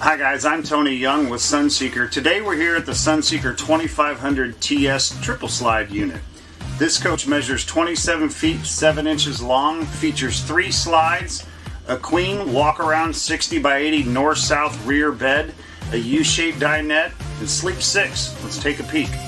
Hi guys, I'm Tony Young with Sunseeker. Today we're here at the Sunseeker 2500 TS triple slide unit. This coach measures 27 feet 7 inches long, features 3 slides, a queen walk around 60 by 80 north-south rear bed, a U-shaped dinette, and sleep 6. Let's take a peek.